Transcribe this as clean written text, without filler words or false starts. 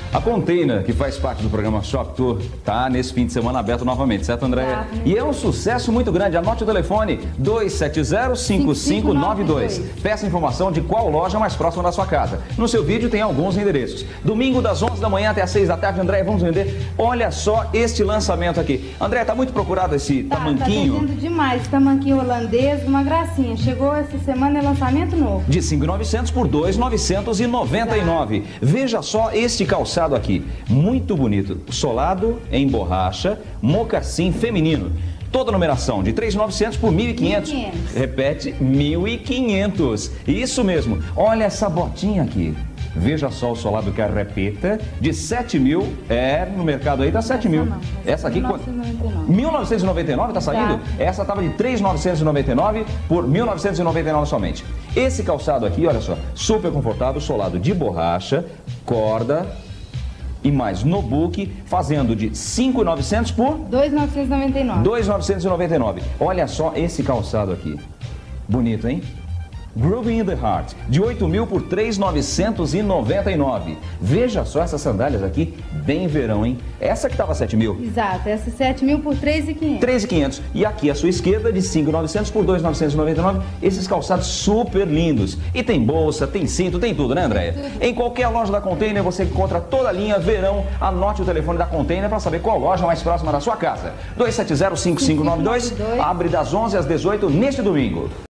A Container, que faz parte do programa Shop Tour, tá nesse fim de semana aberto novamente, certo, Andréia? E é um sucesso muito grande. Anote o telefone 270-5592. Peça informação de qual loja mais próxima da sua casa. No seu vídeo tem alguns endereços. Domingo das 11 da manhã até as 6 da tarde, Andréia, vamos vender. Olha só este lançamento aqui. Andréia, tá muito procurado esse tamanquinho? Tá vendendo demais. Tamanquinho holandês, uma gracinha. Chegou essa semana, é lançamento novo. De 5.900 por 2.999. Veja só este calçado aqui, muito bonito, solado em borracha, mocassim feminino. Toda numeração de 3.900 por 1.500. Repete, 1.500. Isso mesmo. Olha essa botinha aqui. Veja só o solado carrapeta de 7.000. No mercado aí tá 7.000. Essa aqui 1999 tá saindo? Essa tava de 3.999 por 1.999 somente. Esse calçado aqui, olha só, super confortável, solado de borracha, corda e mais no book, fazendo de 5.900 por 2.999. 2.999. Olha só esse calçado aqui. Bonito, hein? Grooving in the Heart, de 8.000 por 3.999. Veja só essas sandálias aqui, bem verão, hein? Essa que tava 7.000. Exato, essa 7.000 por 3.500. 3.500. E aqui à sua esquerda, de 5.900 por 2.999. Esses calçados super lindos. E tem bolsa, tem cinto, tem tudo, né, Andréia? Em qualquer loja da Container você encontra toda a linha verão. Anote o telefone da Container para saber qual loja mais próxima da sua casa. 270-5592. Abre das 11 às 18 neste domingo.